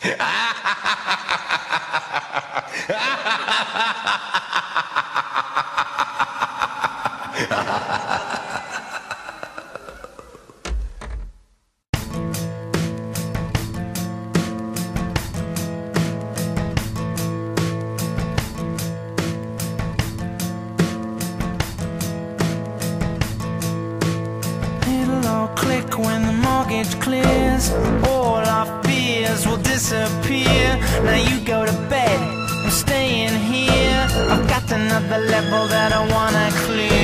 Click when the mortgage clears, all our fears will disappear. Now you go to bed, I'm staying here. I've got another level that I wanna clear.